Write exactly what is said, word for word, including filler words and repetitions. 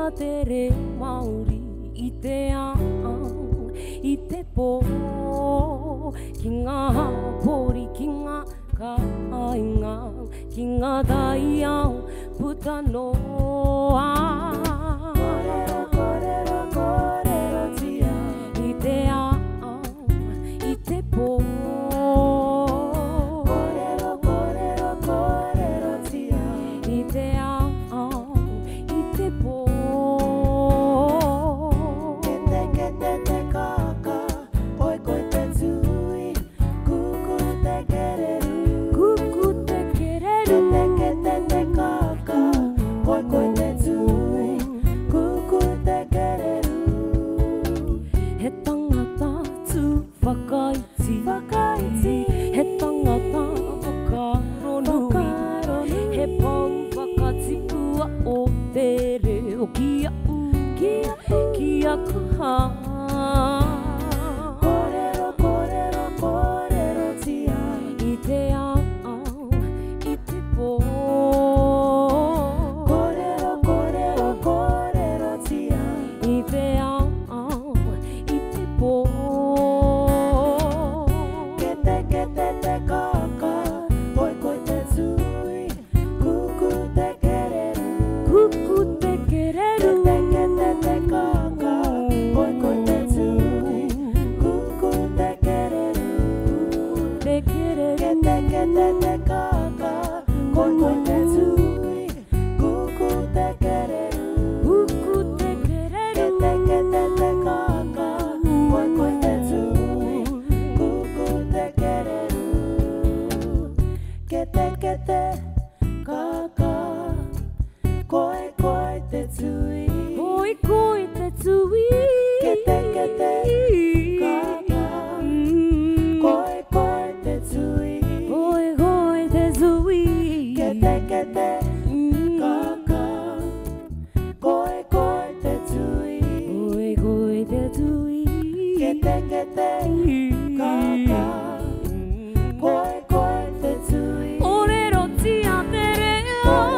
te re Māori I te ao, I te pō, ki ngā pori, ki ngā kāinga, ki ngā tai ao, puta noa. Kōrero, kōrero, kōrerotia, I te ao, I te pō. Kōrero, kōrero, kōrerotia, I te ao, I te pō. Whakaiti, whakaiti, he tangata whakaronu, he pau whakatipua o te reo kia u, kia, kia kaha. Kōrero, kōrero, kōrerotia, I te ao, I te pō. Kōrero, kōrero, kōrerotia, I te ao, I te pō. Kōrerotia te reo